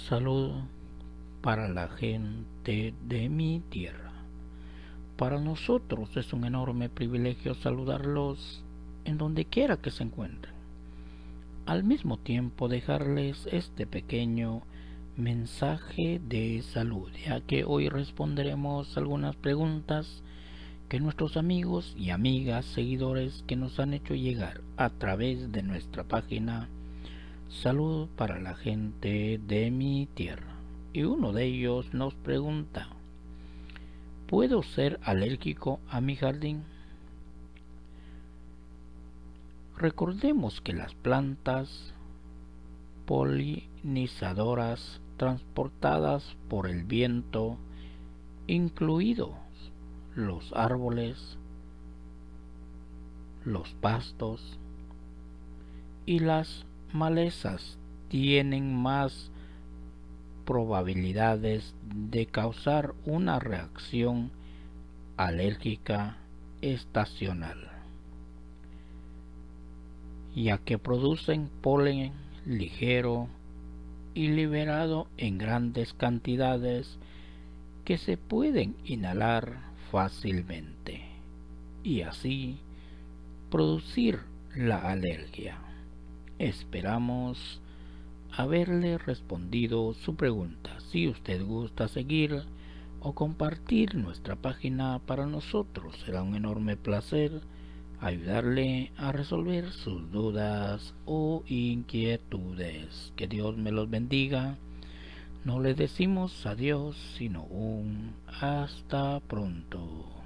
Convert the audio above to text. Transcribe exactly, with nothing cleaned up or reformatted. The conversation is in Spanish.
Salud para la gente de mi tierra. Para nosotros es un enorme privilegio saludarlos en donde quiera que se encuentren. Al mismo tiempo dejarles este pequeño mensaje de salud, ya que hoy responderemos algunas preguntas que nuestros amigos y amigas seguidores que nos han hecho llegar a través de nuestra página Salud para la gente de mi tierra. Y uno de ellos nos pregunta: ¿puedo ser alérgico a mi jardín? Recordemos que las plantas polinizadoras transportadas por el viento, incluidos los árboles, los pastos y las malezas, tienen más probabilidades de causar una reacción alérgica estacional, ya que producen polen ligero y liberado en grandes cantidades que se pueden inhalar fácilmente y así producir la alergia. Esperamos haberle respondido su pregunta. Si usted gusta seguir o compartir nuestra página, para nosotros será un enorme placer ayudarle a resolver sus dudas o inquietudes. Que Dios me los bendiga. No le decimos adiós, sino un hasta pronto.